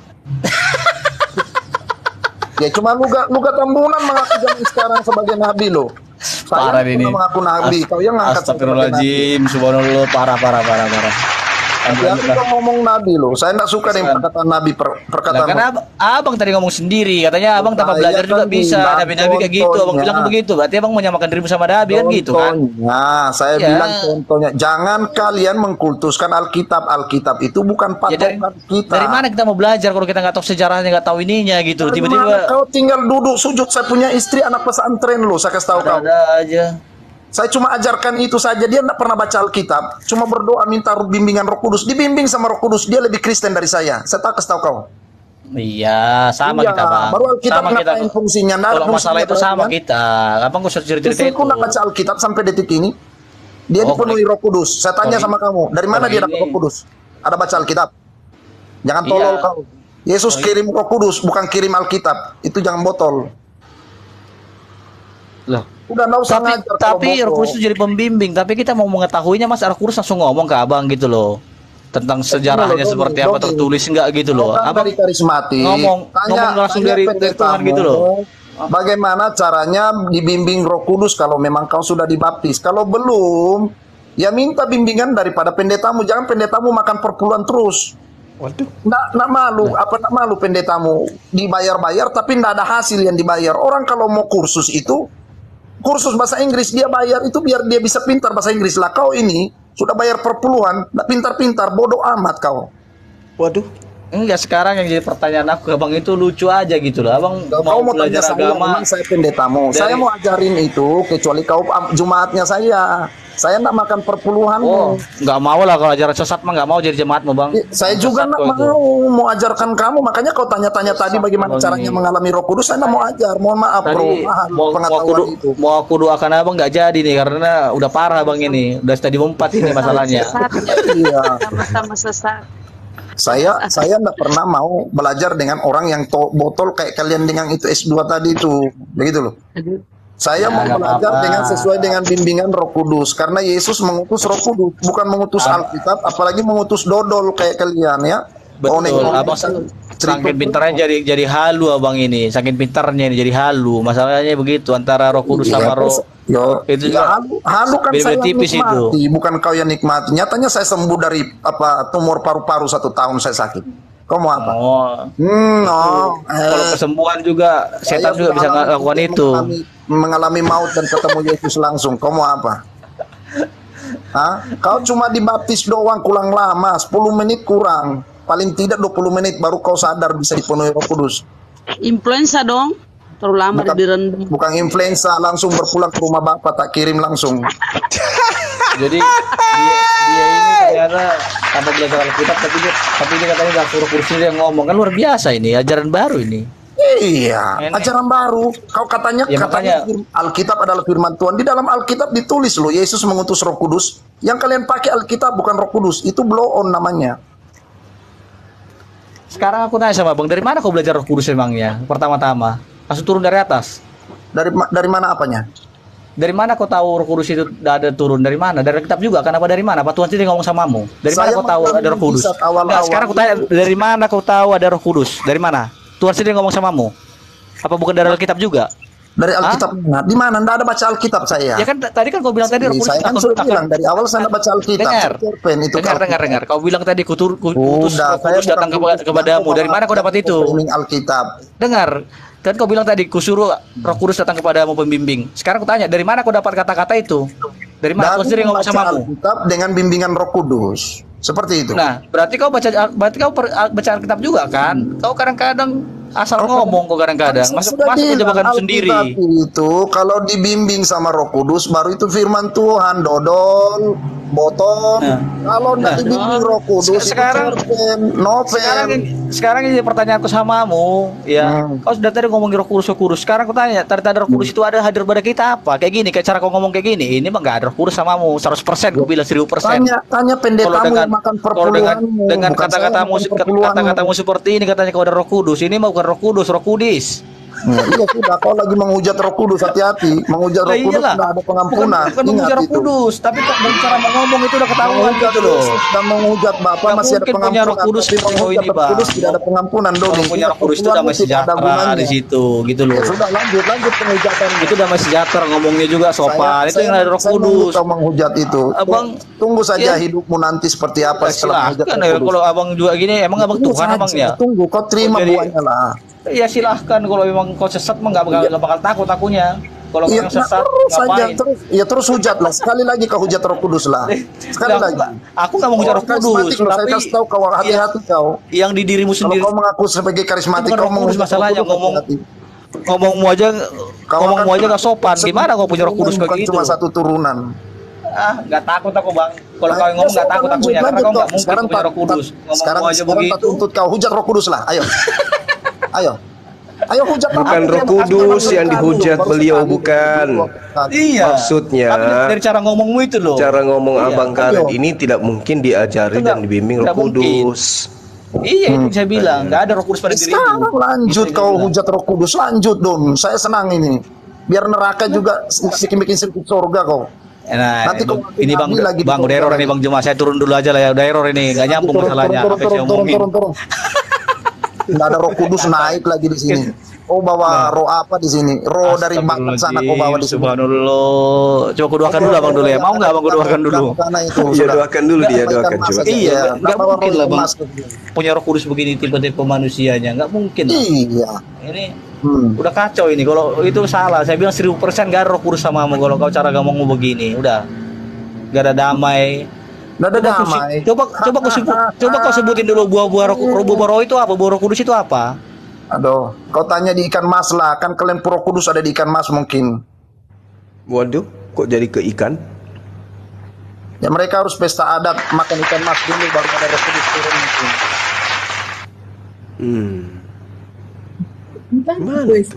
S4: Ya cuma Luga Tambunan mengaku zaman sekarang sebagai nabi loh.
S3: Parah
S4: Saya
S3: ini.
S4: pernah mengaku nabi. Kau yang ngangkat saya sebagai nabi.
S3: Astagfirullahaladzim, subhanallah, parah.
S4: Ya, kau ngomong nabi loh. Saya tidak suka dengan perkataan nabi,
S3: Lah,
S4: perkataan.
S3: kan abang tadi ngomong sendiri, katanya abang tanpa
S4: Nah,
S3: belajar
S4: iya
S3: juga
S4: kan,
S3: bisa.
S4: bilang
S3: Nabi-nabi kayak gitu, abang
S4: contohnya.
S3: bilang begitu. Berarti abang menyamakan dirimu sama Nabi kan gitu kan?
S4: Contohnya, saya
S3: Ya.
S4: bilang contohnya, jangan kalian mengkultuskan Alkitab. Alkitab itu bukan
S3: Ya dari,
S4: patokan kita.
S3: dari mana kita mau belajar kalau kita nggak tahu sejarahnya, nggak tahu ininya gitu?
S4: Dari
S3: Tiba-tiba
S4: mana kau tinggal duduk sujud? Saya punya istri anak pesantren loh, saya kasih tahu kau.
S3: ada aja.
S4: Saya cuma ajarkan itu saja. Dia tidak pernah baca Alkitab, cuma berdoa minta bimbingan Roh Kudus. Dibimbing sama Roh Kudus, dia lebih Kristen dari saya. Saya tak kasih tahu kau.
S3: Iya, sama
S4: Iya,
S3: kita bang.
S4: baru Alkitab
S3: Sama kita.
S4: ngapain fungsinya? Nggak ada
S3: Kalau masalah
S4: fungsinya
S3: itu sama
S4: berarti, kan?
S3: kita. Abang gak usah cerita-cerita
S4: Istriku
S3: itu.
S4: tidak baca Alkitab sampai detik ini. Dia
S3: Oh,
S4: dipenuhi Roh Kudus. Saya tanya
S3: Oh,
S4: sama kamu, dari mana
S3: oh,
S4: dia dapat
S3: ini.
S4: Roh Kudus? Ada baca Alkitab? Jangan
S3: Iya.
S4: tolol kau. Yesus
S3: Oh, iya.
S4: kirim Roh Kudus, bukan kirim Alkitab. Itu jangan botol.
S3: Loh.
S4: Udah nggak usah ngajar. kalau
S3: Tapi Roh
S4: bodoh.
S3: Kudus itu jadi pembimbing. Tapi kita mau mengetahuinya, Mas, Roh Kudus langsung ngomong ke abang gitu loh. Tentang sejarahnya
S4: Doni,
S3: seperti apa,
S4: Doni.
S3: tertulis enggak gitu loh.
S4: Abang
S3: Abang
S4: dari karismatik.
S3: ngomong langsung dari Tuhan
S4: pendetamu,
S3: gitu loh.
S4: Bagaimana caranya dibimbing Roh Kudus kalau memang kau sudah dibaptis? Kalau belum, ya minta bimbingan daripada pendetamu. Jangan pendetamu makan perpuluhan terus.
S2: Waduh.
S4: Nggak malu, apa nggak malu pendetamu dibayar-bayar tapi nggak ada hasil yang dibayar. Orang kalau mau kursus itu, kursus bahasa Inggris dia bayar itu biar dia bisa pintar bahasa Inggris lah. Kau ini sudah bayar per puluhan, nggak pintar-pintar, bodoh amat kau.
S2: Waduh.
S3: Enggak, sekarang yang jadi pertanyaan aku, abang itu lucu aja gitu loh. Abang
S4: Kau mau tanya
S3: belajar
S4: saya,
S3: agama.
S4: memang saya pendetamu. Saya mau ajarin itu, kecuali kau jemaatnya saya. Saya nggak makan perpuluhan.
S3: Oh, nggak mau lah kalau ajaran sesat mah, nggak mau jadi jemaatmu bang.
S4: Saya juga
S3: Sesat
S4: nggak
S3: kok itu.
S4: mau ajarkan kamu. Makanya kau tanya-tanya tadi bagaimana
S3: Bang
S4: caranya
S3: ini.
S4: mengalami Roh Kudus. Saya nggak mau ajar. Mohon maaf bro.
S3: Tadi
S4: Mahal
S3: mau
S4: pengetahuan itu.
S3: aku doakan abang nggak jadi nih karena udah parah bang ini, udah stadium 4 ini masalahnya.
S6: Sesat.
S4: Iya.
S6: Sama-sama sesat.
S4: Saya nggak pernah mau belajar dengan orang yang botol kayak kalian dengan itu S2 tadi itu. Begitu loh. Saya mau
S3: nggak
S4: belajar
S3: apa-apa.
S4: dengan sesuai dengan bimbingan Roh Kudus karena Yesus mengutus Roh Kudus bukan mengutus Alkitab apalagi mengutus dodol kayak kalian ya.
S3: Betul, abang saking pintarnya jadi halu abang ini, saking pintarnya ini jadi halu. Masalahnya begitu antara Roh Kudus sama Roh. Itu
S4: ya,
S3: juga
S4: halu kan
S3: beda-beda
S4: saya yang
S3: tipis itu.
S4: nikmati, bukan kau yang nikmati. Nyatanya saya sembuh dari tumor paru-paru 1 tahun saya sakit. Kau mau apa?
S3: Oh, kalau kesembuhan juga setan juga bisa melakukan itu.
S4: Mengalami maut dan ketemu Yesus langsung. Kau mau apa? Hah? Kau cuma dibaptis doang kurang lama, 10 menit kurang. Paling tidak 20 menit baru kau sadar bisa dipenuhi Roh Kudus.
S6: Influenza dong. Terlalu lama direndam.
S4: Bukan influenza, langsung berpulang ke rumah bapak tak kirim langsung.
S3: Jadi dia ini ternyata tanpa belajar Alkitab tapi dia katanya gak suruh kursi dia ngomong, kan luar biasa ini, ajaran baru ini.
S4: Iya,
S3: Ini.
S4: ajaran baru. Kau katanya,
S3: Ya,
S4: katanya
S3: makanya.
S4: Alkitab adalah firman Tuhan. Di dalam Alkitab ditulis loh, Yesus mengutus Roh Kudus. Yang kalian pakai Alkitab bukan Roh Kudus, itu blow on namanya.
S3: Sekarang aku tanya sama Bang, dari mana kau belajar Roh Kudus emangnya? Pertama-tama, langsung turun dari atas.
S4: Dari mana apanya?
S3: Dari mana kau tahu Roh Kudus itu ada turun? Dari mana? Dari Alkitab juga kan? Apa dari mana? Apa Tuhan sendiri ngomong samamu? Dari mana
S4: Saya
S3: kau tahu ada Roh Kudus?
S4: mengkisah awal-awal.
S3: Nggak, sekarang aku tanya, dari mana kau tahu ada Roh Kudus? Dari mana? Tuhan sendiri ngomong samamu? Apa bukan dari Alkitab juga?
S4: Dari Alkitab mana? Di mana? Nggak ada baca Alkitab saya.
S3: Ya kan tadi kan kau bilang tadi Roh Kudus
S4: Saya kan sudah bilang dari awal saya nggak baca Alkitab.
S3: Dengar,
S4: Saya cerpen itu
S3: dengar. Kau bilang tadi kutus Roh
S4: Udah,
S3: Kudus
S4: saya
S3: datang
S4: bukan
S3: kepadamu. Dari mana kau dapat itu?
S4: Pembimbing Alkitab.
S3: Dengar, kan kau bilang tadi kusuruh Roh Kudus datang kepadamu pembimbing. Sekarang aku tanya, dari mana kau dapat kata-kata itu? Dari mana? Tuhan sendiri ngomong
S4: membaca
S3: samamu.
S4: Alkitab dengan bimbingan Roh Kudus. Seperti itu.
S3: Nah, berarti kau baca baca Alkitab juga kan? Kau kadang-kadang asal ngomong kau kadang-kadang. Masuk jebakan sendiri.
S4: Itu kalau dibimbing sama Roh Kudus baru itu firman Tuhan, dodol, botol.
S3: Nah.
S4: Kalau nggak dibimbing Roh Kudus
S3: Sekarang-
S4: itu cerpen, novel.
S3: Sekarang ini pertanyaanku samamu, ya. Kau sudah tadi ngomongin Roh Kudus. Sekarang aku tanya, tanda Roh Kudus itu ada hadir pada kita apa? Kayak gini, kayak cara kau ngomong kayak gini. Ini mah nggak ada Roh Kudus samamu, 100%. Aku bilang 1000%.
S4: Tanya pendetamu yang makan
S3: kalau
S4: perpuluhanmu.
S3: dengan
S4: bukan saya
S3: kata-katamu
S4: yang makan perpuluhanmu.
S3: kata-katamu seperti ini katanya kau ada Roh Kudus. Ini mah bukan Roh Kudus, Roh Kudis.
S4: Iya sudah, kau lagi menghujat Roh Kudus, hati-hati. Menghujat Roh
S3: Lah
S4: Kudus
S3: iyalah.
S4: tidak ada pengampunan.
S3: Bukan menghujat Roh
S4: itu.
S3: Kudus, tapi dari cara mau ngomong itu udah ketahuan
S4: Menghujat
S3: gitu loh.
S4: Yesus dan menghujat Bapa
S3: Nggak
S4: masih ada
S3: mungkin punya
S4: pengampunan.
S3: Roh Kudus
S4: Tapi
S3: seperti
S4: menghujat
S3: ini,
S4: Roh
S3: Bang.
S4: Kudus tidak ada pengampunan, Dodi.
S3: Kalau punya Roh Kudus itu damai sejahtera di situ, gitu loh.
S4: Ya sudah, lanjut penghujatan.
S3: Itu damai sejahtera ngomongnya juga sopan. Itu yang ada Roh Kudus.
S4: Kau menghujat itu.
S3: Abang,
S4: Tunggu saja
S3: ya.
S4: hidupmu nanti seperti apa setelah menghujat
S3: Silahkan
S4: Roh
S3: ya,
S4: Kudus.
S3: kalau abang juga gini, emang abang
S4: Tunggu
S3: Tuhan
S4: saja,
S3: abang ya.
S4: Tunggu, kau terima
S3: Jadi-
S4: buahnya lah.
S3: Ya silahkan, kalau memang kau sesat mah nggak bakal takut akunya. Kalau kau
S4: Iya,
S3: yang sesat
S4: terus saja,
S3: ngapain?
S4: terus hujat lah. Sekali lagi kau hujat Roh Kudus lah. Sekali
S3: Nah,
S4: lagi.
S3: aku nggak mau hujat Roh
S4: Orang
S3: Kudus,
S4: karismatik loh, saya
S3: tapi
S4: kasih tahu kau, hati-hati kau.
S3: yang di dirimu
S4: Kalau
S3: sendiri
S4: kau mengaku sebagai karismatik,
S3: Itu bukan
S4: kau
S3: Roh Kudus
S4: menghujat Roh
S3: masalahnya,
S4: Kudus, hati-hati.
S3: ngomongmu aja nggak sopan. Gimana kau punya Roh Kudus
S4: Bukan
S3: kayak gitu?
S4: cuma satu turunan.
S3: Nggak takut aku bang. Kalau kau ngomong nggak takut akunya, karena kau nggak mungkin punya Roh Kudus. Ngomongmu aja
S4: sekarang tak
S3: begitu.
S4: tuntut kau hujat Roh Kudus lah. Ayo. Ayo hujat.
S2: Bukan
S4: Aku
S2: Roh
S4: yang
S2: Kudus
S4: aku
S2: yang dihujat
S4: baru
S2: beliau,
S4: sekali.
S2: bukan.
S3: Iya.
S2: Maksudnya,
S3: Tapi dari cara ngomongmu itu loh.
S2: cara ngomong
S3: Iya.
S2: Abang Karet
S4: Ayo.
S2: ini tidak mungkin diajari
S3: Itu
S2: dan
S3: nggak-
S2: dibimbing Roh
S3: nggak mungkin.
S2: Kudus.
S3: Iya itu yang saya bilang. Nggak ada Roh Kudus pada dirimu.
S4: Sekarang lanjut
S3: Itu yang
S4: kau
S3: saya bilang.
S4: hujat Roh Kudus, lanjut Don. Saya senang ini. Biar neraka juga bikin sedikit surga kau.
S3: Nah,
S4: Nanti kau
S3: ini bang,
S4: ambil lagi di
S3: udah error
S4: bawah
S3: nih bang Jemaah. Saya turun dulu aja lah ya. Udah error ini, nggak nyambung masalahnya. Apa yang saya omongin?
S4: turun. Nggak ada Roh Kudus naik lagi di sini. kau bawa roh apa di sini? Roh dari bakat sana kau bawa di sini.
S3: Subhanallah. Coba aku doakan dulu abang dulu ya. Mau nggak abang aku doakan dulu?
S2: Iya, doakan dulu dia, doakan coba.
S3: Iya, nggak mungkin lah bang.
S4: Mas.
S3: Punya Roh Kudus begini tipe-tipe manusianya, nggak mungkin.
S4: Iya.
S3: Ini udah kacau ini. Kalau itu salah, saya bilang 1000% gak ada Roh Kudus samamu kalau kau cara ngomong begini. Udah, gak ada damai.
S4: Nggak ada damai.
S3: Coba kau sebutin dulu buah-buah roh itu apa? Buah Roh Kudus itu apa?
S4: Aduh, kau tanya di ikan mas lah. Kan kalian Roh Kudus ada di ikan mas mungkin.
S2: Waduh, kok jadi ke ikan?
S4: Ya mereka harus pesta adat makan ikan mas dulu baru ada Roh Kudus turun mungkin.
S6: Aku SD.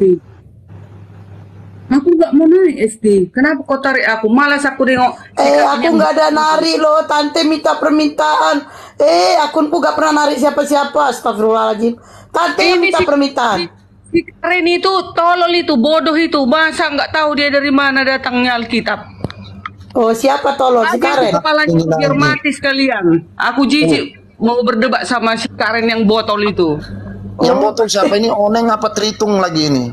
S6: Aku nggak mau naik SD. Kenapa kau tarik aku? Malas aku nengok.
S7: Aku nggak ada narik loh. Tante minta permintaan. Akunku nggak pernah narik siapa-siapa. Astagfirullahaladzim. Tante yang minta permintaan.
S6: Si Karen itu tolol itu, bodoh itu. Masa nggak tahu dia dari mana datangnya Alkitab?
S7: Oh, siapa tolong? Si Karen.
S6: Kepalanya biar mati sekalian. Aku jijik mau berdebat sama si Karen yang botol itu.
S4: Yang botol siapa ini? Oneng apa Tritung lagi ini?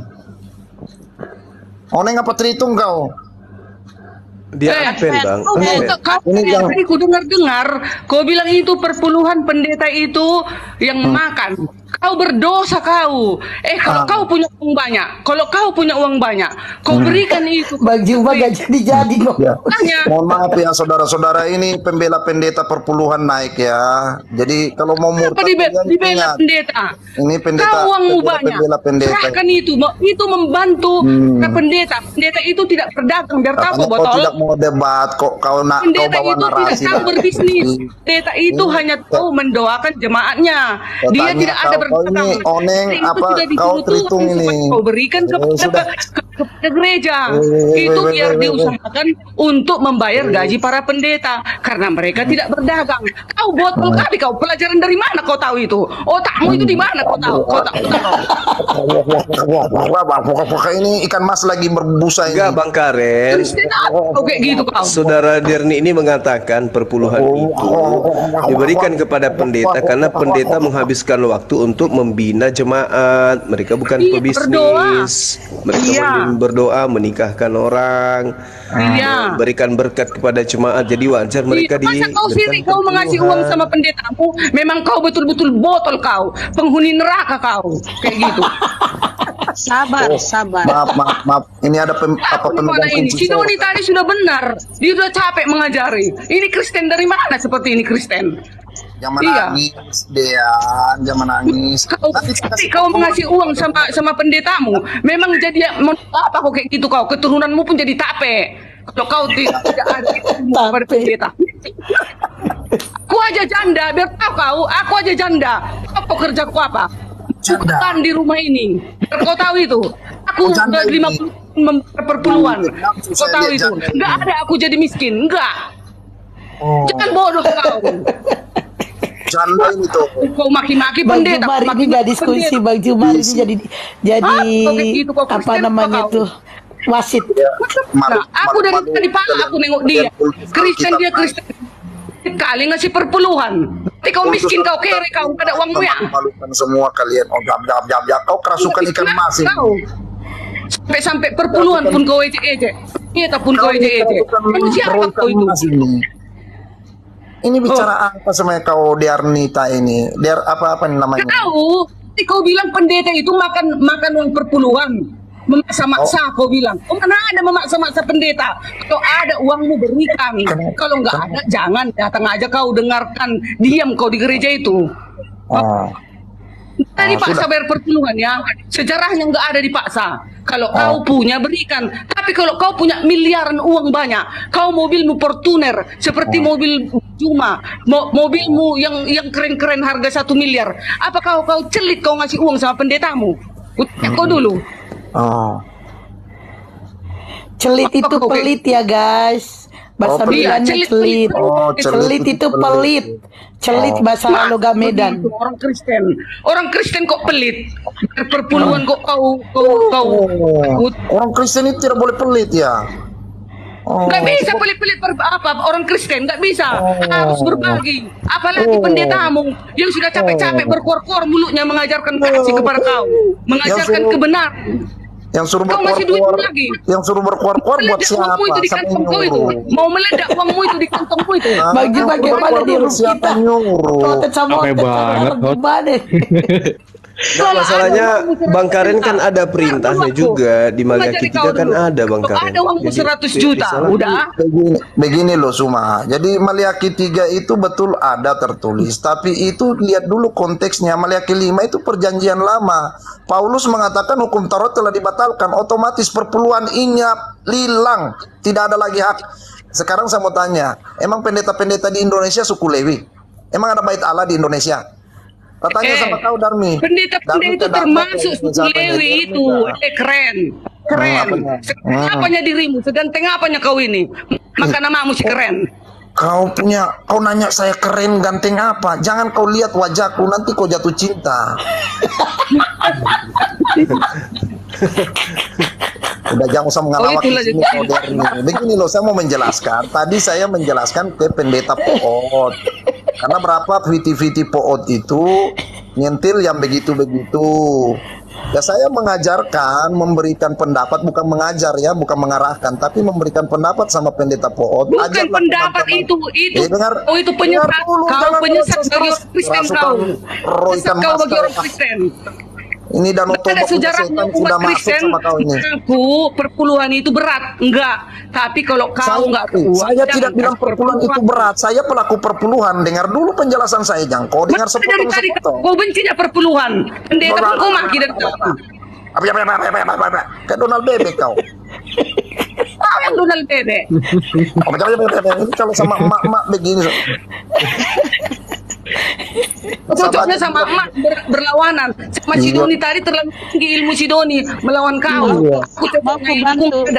S4: Oneng apa Tritung kau?
S2: Dia Advent, Bang.
S6: Tadi ku dengar kau bilang itu perpuluhan pendeta itu yang makan. Kau berdosa kau. Kalau kau punya uang banyak, kau berikan itu.
S7: Bang Juma gak jadi kok.
S4: Ya. Mohon maaf ya saudara-saudara, ini pembela pendeta perpuluhan naik ya. Jadi kalau mau murtad
S6: dibela pendeta.
S4: Ini pendeta.
S6: Kau uangmu banyak.
S4: Pendeta.
S6: Serahkan itu membantu pendeta. Pendeta itu tidak berdagang biar tahu
S4: Kau
S6: botol.
S4: tidak mau debat kok kau nak kau
S6: Pendeta
S4: bawa
S6: itu tidak
S4: narasi.
S6: tahu berbisnis. Pendeta itu hanya tahu mendoakan jemaatnya. Dia tidak ada
S4: kau ini oneng apa kau Tritung ini.
S6: Kau berikan kepada gereja. Itu biar diusahakan untuk membayar gaji para pendeta karena mereka tidak berdagang. Kau botol kali kau. Pelajaran dari mana kau tahu itu? Otakmu itu di mana kau tahu? Kau tahu.
S4: Ini ikan mas lagi berbusa ini.
S2: Enggak, Bang Karen.
S6: Kayak gitu kau.
S2: Saudara Dirni ini mengatakan perpuluhan itu diberikan kepada pendeta karena pendeta menghabiskan waktu untuk membina jemaat. Mereka bukan pebisnis. Mereka berdoa, menikahkan orang, berikan berkat kepada jemaat. Jadi wajar mereka
S6: masa kau sirik kau mengasih uang sama pendetamu? Memang kau betul-betul botol kau, penghuni neraka kau. Kayak gitu.
S1: Sabar.
S4: Maaf. Ini ada pemegang
S6: ini.
S4: kunci.
S6: Si Doni tadi sudah benar. Dia sudah capek mengajari. Ini Kristen dari mana seperti ini Kristen?
S4: Jangan menangis, Dean. Jangan menangis.
S6: Kau mengasih uang sama pendetamu. Memang jadi apa kok kayak gitu kau? Keturunanmu pun jadi tape. Kalau kau tidak ada pada pendeta. Aku aja janda, biar tahu kau. Aku aja janda. Apa kerjaku apa? Bukan di rumah ini. Biar kau tahu itu. Aku udah 50 perpuluhan. Kau tahu itu. Enggak ada aku jadi miskin. Enggak. Jangan bodoh kau.
S4: Janda ini tuh.
S6: Kau maki-maki pendeta.
S7: Bang Jumar ini gak diskusi. Bang Jumar ini jadi apa namanya tuh wasit.
S6: Aku dari tadi pagi aku nengok dia. Kristen dia Kristen. Kali ngasih perpuluhan. Tapi kau miskin kau kere kau ada uangmu ya.
S4: Malukan semua kalian. Jam. Kau kerasukan ikan mas ini.
S6: Sampai perpuluhan pun kau ejek-ejek. Kita pun kau ejek-ejek. Siapa kau itu?
S4: Ini bicara apa sama kau Diarnita ini? Apa namanya?
S6: Kau, kau bilang pendeta itu makan uang perpuluhan. Memaksa-maksa kau bilang. Mana ada memaksa-maksa pendeta? Kalau ada uangmu berikan. Kalau nggak ada jangan datang aja kau dengarkan. Diam kau di gereja itu. Tadi dipaksa bayar perpuluhan ya. Sejarahnya nggak ada dipaksa. Kalau kau punya berikan. Tapi kalau kau punya miliaran uang banyak, kau mobilmu Fortuner seperti mobil Juma, mobilmu yang keren-keren harga 1 miliar. Apa kau celik kau ngasih uang sama pendetamu? Kau dulu.
S7: Celit itu pelit ya guys. Bahasa Medannya celit. Celit itu pelit. Celit bahasa logam Medan.
S6: Orang Kristen kok pelit? Perpuluhan kok kau.
S4: Orang Kristen itu tidak boleh pelit ya.
S6: Nggak bisa pelit-pelit orang Kristen, nggak bisa. Harus berbagi. Apalagi pendetamu yang sudah capek-capek berkuar-kuar mulutnya mengajarkan kasih kepada kau, mengajarkan kebenaran.
S4: Yang suruh
S6: Kau masih duit lagi.
S4: Yang suruh berkuar-kuar buat siapa?
S6: Uangmu itu di kantong kau itu. Mau meledak uangmu itu di kantongmu itu.
S7: Bagaimana di rumah kita? Otet sama otet gimana?
S2: Nah, masalahnya Bang Karen kan ada perintahnya juga di Malayaki 3 kan ada Bang Karen.
S6: Ada uangmu 100 juta, udah.
S4: Begini loh Suma. Jadi Malayaki 3 itu betul ada tertulis, tapi itu lihat dulu konteksnya. Malayaki 5 itu perjanjian lama. Paulus mengatakan hukum Taurat telah dibatalkan, otomatis perpuluhan inyap, lilang, tidak ada lagi hak. Sekarang saya mau tanya, emang pendeta-pendeta di Indonesia suku Lewi? Emang ada bait Allah di Indonesia? Tanya sama kau Darmi.
S6: Pendeta-pendeta itu termasuk suku Lewi itu. Keren. Apanya dirimu? Sedang apanya kau ini? Maka namamu si keren.
S4: Kau nanya saya keren ganteng apa? Jangan kau lihat wajahku, nanti kau jatuh cinta. Udah jangan usah mengalami sini kau Darmi. Begini loh, saya mau menjelaskan. Tadi saya menjelaskan ke pendeta Poot. Karena berapa viti-viti Poot itu nyentil yang begitu-begitu. Ya saya mengajarkan, memberikan pendapat, bukan mengajar ya, bukan mengarahkan, tapi memberikan pendapat sama pendeta Poot.
S6: Bukan pendapat itu
S4: dengar,
S6: itu penyesat. Kau penyesat bagi orang Kristen kau. Penyesat kau bagi orang Kristen.
S4: Ini Danau Toba
S6: sejarah
S4: sudah masuk sama kau ini.
S6: Aku perpuluhan itu berat, enggak. Tapi kalau kau enggak kuat,
S4: saya tidak bilang perpuluhan itu berat. Saya pelaku perpuluhan. Dengar dulu penjelasan saya, jangan kau dengar sepotong-sepotong.
S6: Kau bencinya perpuluhan. Pendeta kau maki dari apa?
S4: Kayak Donald Bebek kau.
S6: Kau yang Donald Bebek.
S4: Ini kalau sama emak-emak begini.
S6: Cocoknya sama emak berlawanan. Sama Sidoni tadi terlalu tinggi ilmu Sidoni melawan kau. Aku bantu.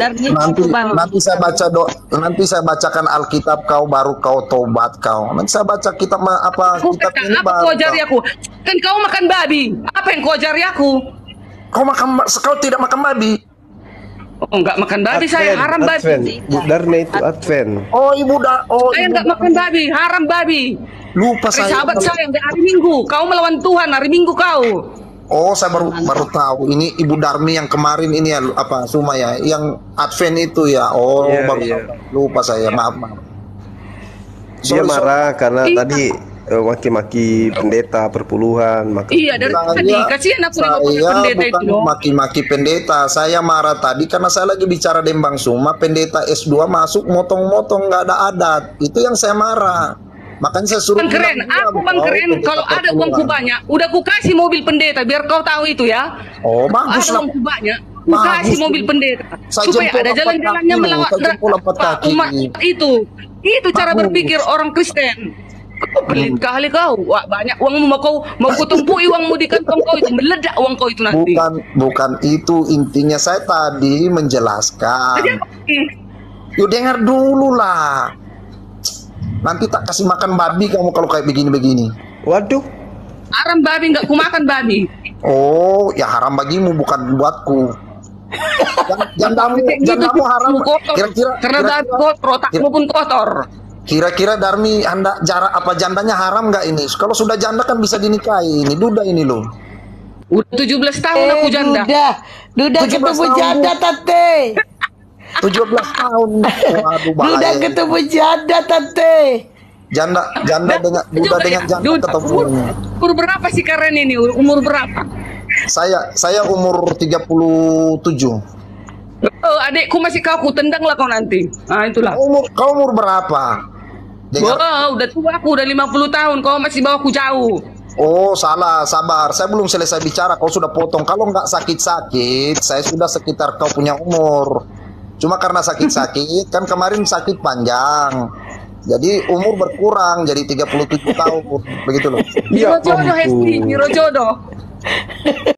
S4: Nanti saya bacakan Alkitab kau baru kau tobat kau. Nanti saya baca kitab kitab ini
S6: apa kau ajari aku? Kan kau makan babi. Apa yang kau ajari aku?
S4: Kau tidak makan babi.
S6: Oh, enggak makan babi, saya haram babi.
S2: Bu Darmi itu Advent.
S6: Saya enggak makan babi, haram babi.
S4: Lupa saya.
S6: Sahabat saya yang hari Minggu, kau melawan Tuhan hari Minggu kau.
S4: Oh, saya baru tahu. Ini Ibu Darmi yang kemarin ini ya, Suma ya, yang Advent itu ya. Oh, lupa saya. Maaf.
S2: Dia marah karena tadi maki-maki pendeta perpuluhan.
S6: Iya, dari tadi kasihan aku pendeta itu.
S4: Maki-maki pendeta. Saya marah tadi karena saya lagi bicara Dembang Suma, pendeta S2 masuk motong-motong nggak ada adat. Itu yang saya marah. Makanya saya suruh
S6: Bang Keren, kalau ada uangku banyak, udah ku kasih mobil pendeta biar kau tahu itu ya.
S4: Oh, bagus
S6: lah. Ada uangku banyak, ku kasih mobil pendeta supaya ada jalan-jalannya melawat umat itu. Itu cara berpikir orang Kristen. Pelit kali kau. Wah, banyak uangmu mau kutumpui uangmu di kantong kau itu meledak uang kau itu nanti.
S4: Bukan itu intinya. Saya tadi menjelaskan. Yuk dengar dulu lah. Nanti tak kasih makan babi kamu kalau kayak begini-begini.
S2: Waduh.
S6: Haram babi, nggak ku makan babi.
S4: Oh, ya haram bagimu bukan buatku. Jandamu haram.
S6: Karena babi kotor, otakmu pun kotor.
S4: Kira-kira Darmi jandanya haram nggak ini? Kalau sudah janda kan bisa dinikahi. Ini duda ini loh.
S6: Udah 17 tahun aku janda.
S7: Duda ketemu janda tante.
S4: 17 tahun. Waduh, bahaya.
S7: Duda ketemu janda tante.
S4: Janda dengan duda dengan janda ketemu.
S6: Umur berapa sih Karen ini? Umur berapa?
S4: Saya umur 37.
S6: Oh, adikku masih kau tendang lah kau nanti. Nah, itulah.
S4: Kau umur berapa?
S6: Wah, udah tua aku, udah 50 tahun. Kau masih bawaku jauh.
S4: Oh, salah, sabar. Saya belum selesai bicara, kau sudah potong. Kalau nggak sakit-sakit, saya sudah sekitar kau punya umur. Cuma karena sakit-sakit, kan kemarin sakit panjang. Jadi umur berkurang, jadi 37 tahun. Begitu loh.
S6: Biro jodoh, Hesti. Biro jodoh.